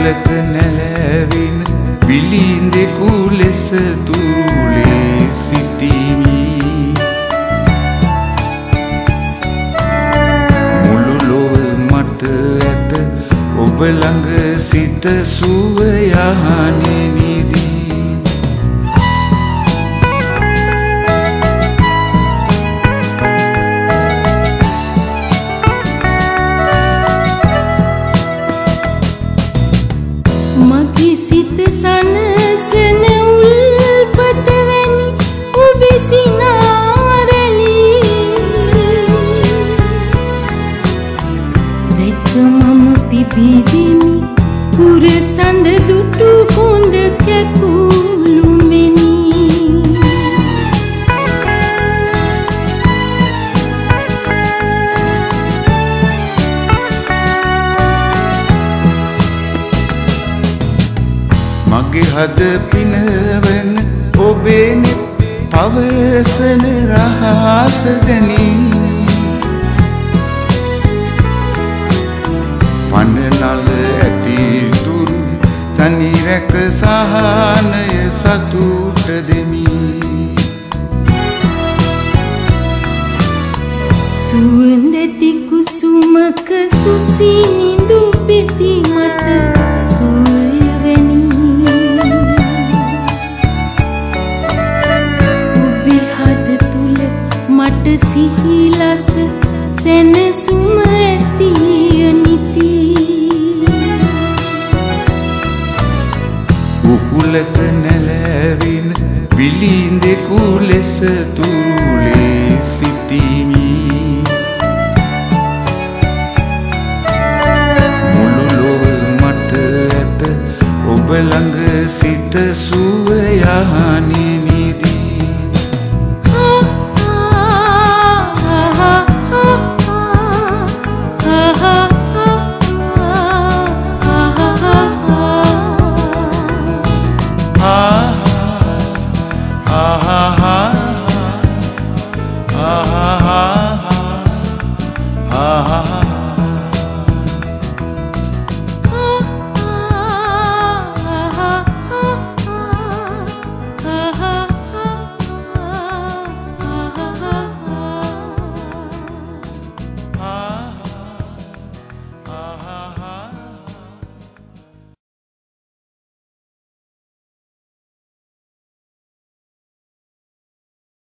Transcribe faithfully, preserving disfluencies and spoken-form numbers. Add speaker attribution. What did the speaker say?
Speaker 1: උකුලක නැලවින පිළිඳෙකු ලෙස තුරුලේ සිටිමි. මුළු ලොව මට ඇත ඔබ ළඟ සිට සුව යහනේ නිදී.
Speaker 2: මගේ සිත සනසන උල්පත වැනි ඔබේ සිනාරැලි දැක්ක මම පිබිදෙමි පුර සඳ දුටු කොඳ කැකුළු මෙනි.
Speaker 1: මගේ හද පිනවන ඔබේ නෙත් පවසන රහස දැනී. පනනල ඇති තුරු තනි රැක සහනය සතුට දෙමි.
Speaker 2: සුවඳති කුසුමක සුසිනිඳු පෙති මත සිහිලස සැනසුම ඇතිය නිති.
Speaker 1: උකුලක නැලවින පිළිඳෙකු ලෙස